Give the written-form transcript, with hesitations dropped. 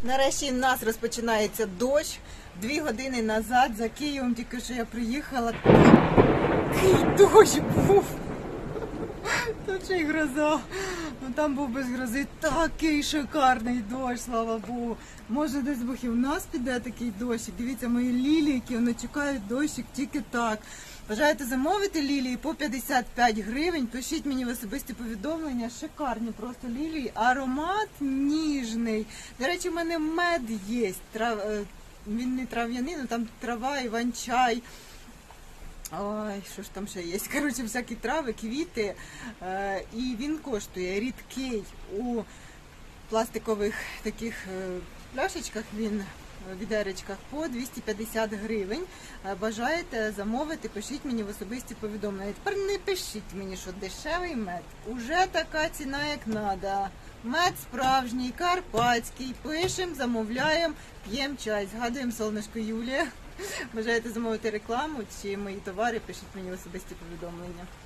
Нарешті в нас розпочинається дощ. 2 години назад за Києвом тільки що я приїхала. Такий дощ був. Тут ще й гроза. Ну, там був без грози такий шикарний дощ, слава Богу. Може десь Бог і в нас піде такий дощик. Дивіться, мої лілії, які вони чекають дощик тільки так. Бажаєте замовити лілії по 55 гривень, пишіть мені в особисті повідомлення, шикарні просто лілії, аромат ніжний. До речі, в мене мед є, він не трав'яний, але там трава, іван-чай. Ой, що ж там ще є? Коротше, всякі трави, квіти. І він коштує рідкий у пластикових таких пляшечках, він в відеречках по 250 гривень. Бажаєте замовити, пишіть мені в особисті повідомлення. Тепер не пишіть мені, що дешевий мед. Уже така ціна, як треба. Мед справжній, карпатський. Пишемо, замовляємо, п'ємо чай. Згадуємо сонечко Юлія. Бажаєте замовити рекламу чи мої товари, пишіть мені в особисті повідомлення.